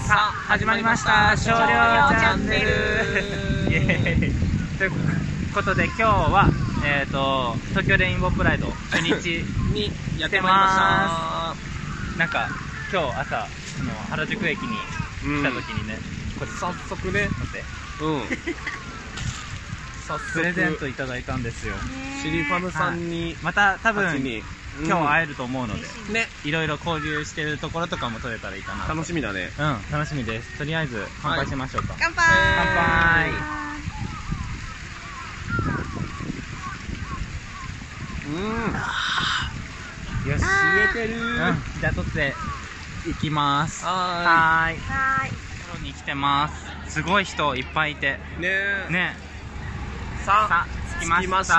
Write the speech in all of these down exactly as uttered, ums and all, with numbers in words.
さあ始まりました少量チャンネルイエーイということで今日は、えー、と東京レインボープライド初日にやってまいりましたなんか今日朝あの原宿駅に来た時にね、うん、これ早速ねうん早速プレゼントいただいたんですよ。シリファムさんに、はい、また多分今日会えると思うので、うん、ね、いろいろ交流してるところとかも撮れたらいいかな。楽しみだね。うん、楽しみです。とりあえず乾杯しましょうか。はい、乾杯。乾杯。うん。よし、冷えてる。うん、じゃあ撮っていきます。はーい。はーい。ところに来てます。すごい人いっぱいいて。ねえ。ね。さあ。着きました。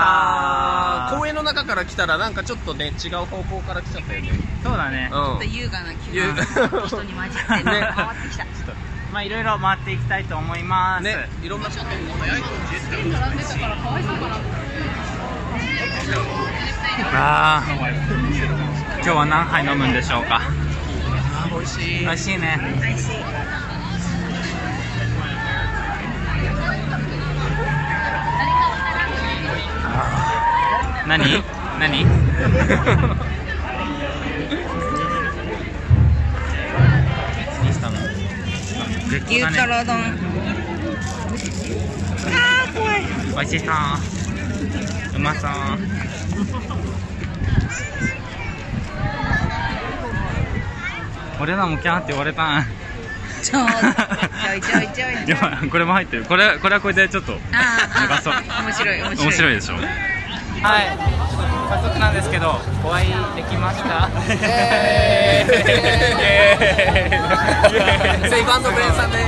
公園の中から来たらなんかちょっとね違う方向から来ちゃったよね。そうだね。ちょっと優雅な気が人に混じってね回ってきた。まあいろいろ回っていきたいと思います。ね、いろんな人も早いと並んでたからかわいそうかな。ああ、今日は何杯飲むんでしょうか。美味しい。美味しいね。美味しい。何？何？何したの？牛太郎丼。あー怖い。美味しそう。うまそう。俺らもキャーって言われたん。ちょいちょいちょいちょい。これも入ってる。これこれはこれでちょっと流そう。面白い面白い。面白いでしょ。はい、早速なんですけど、お会いできました。セイバンドブレンさんです。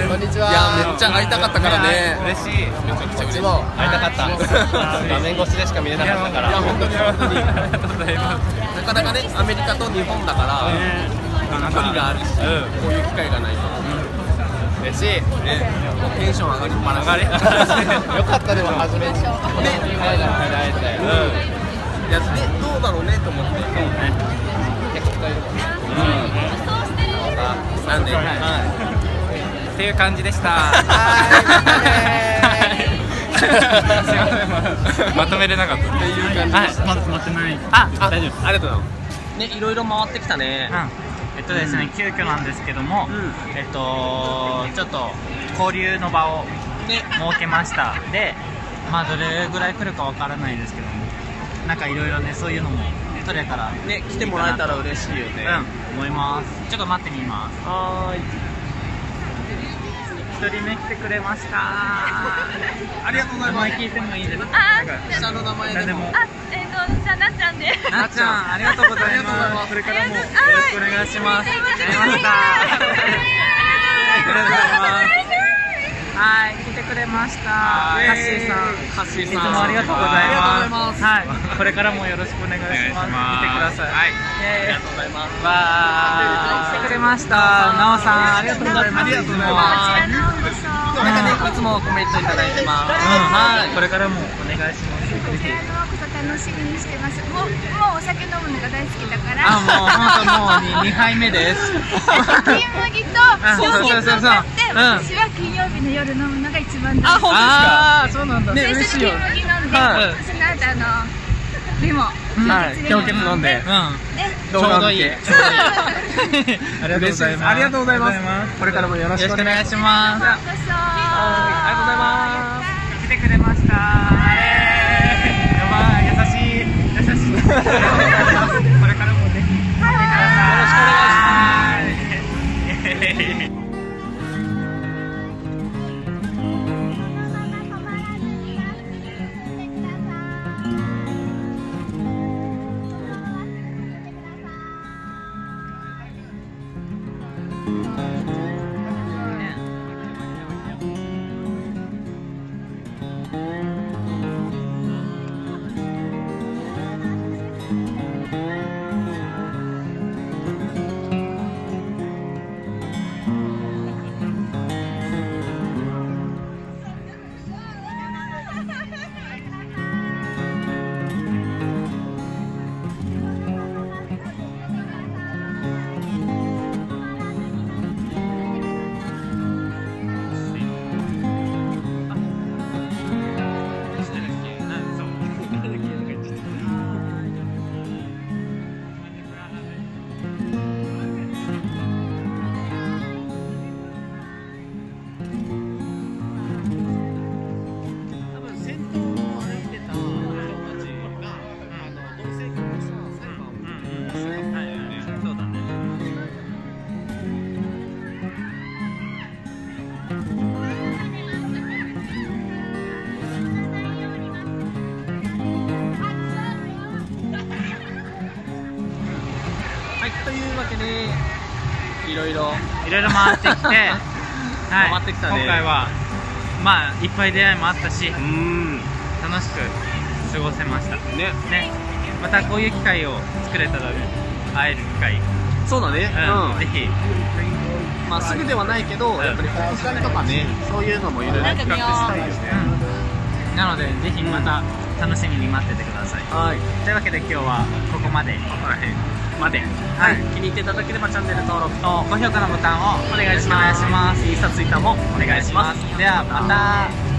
こんにちは。いや、めっちゃ会いたかったからね。嬉しい。めちゃくちゃ嬉しい。会いたかった。画面越しでしか見れなかったから。いや、本当に本当に。ありがとうございます。なかなかね、アメリカと日本だから、距離があるし、こういう機会がないと。嬉しい、ね、テンション上がりっぱなし。上がりよかったでも初めにね、会えたら会えたよ。いや、で、どうだろうねと思って。そうね。結構いるもんね。うん。なんで、っていう感じでした。はい。すみません、まとめれなかった。っていう感じ。はい、まだまってない。あ、大丈夫。ありがとうございます。ね、いろいろ回ってきたね。えっとですね、急遽なんですけども、えっとちょっと交流の場を設けました。で、まあどれぐらい来るかわからないですけども、なんかいろいろね、そういうのも取れたらね、来てもらえたら嬉しいよね。うん、思います。ちょっと待ってみます。はーい。一人目来てくれました。ありがとうございます。名前聞いてもいいですか？下の名前でも。あ、えっとじゃあなっちゃんで。なっちゃん、ありがとうございます。これからもよろしくお願いします。ありがとうございました。ありがとうございます。はい、来てくれました。カッシーさん、カッシーさん、いつもありがとうございます。はい、これからもよろしくお願いします。来てください。はい、ありがとうございます。わー、来てくれました。なおさん、ありがとうございます。ありがとうございます。なんかね、いつもコメントいただいてます。はい、これからもお願いします。こちらのこと楽しみにしてます。もう、もうお酒飲むのが大好きだから。あ、もう本当もうにはいめです。金麦と氷結を買って、私は金曜日の夜飲むのが一番大好き。あ、本当ですか。あ、そうなんだ。ね、嬉しいよ。金麦飲んで、その後あのレモン、氷結飲んで、ちょうどいい。ありがとうございます。ありがとうございます。これからもよろしくお願いします。ありがとうございます。来てくれました。やばい、優しい、優しい。これからもぜひ来てください。よろしくお願いします。 でいろいろいろいろ回ってきて、はい、 回ってきたね。 今回はまあいっぱい出会いもあったし、 うん、 楽しく過ごせましたね。 ね、またこういう機会を作れたらね、会える機会、 そうだね、 うん、ぜひ。 まあすぐではないけど、やっぱりお年寄りとかね、そういうのもいろいろ企画したいよね。 うん、なのでぜひまた楽しみに待っててください。はい。というわけで今日はここまで。ここら辺まで。はい。気に入っていただければチャンネル登録と高評価のボタンをお願いします。インスタ、ツイッターもお願いします。ではまた。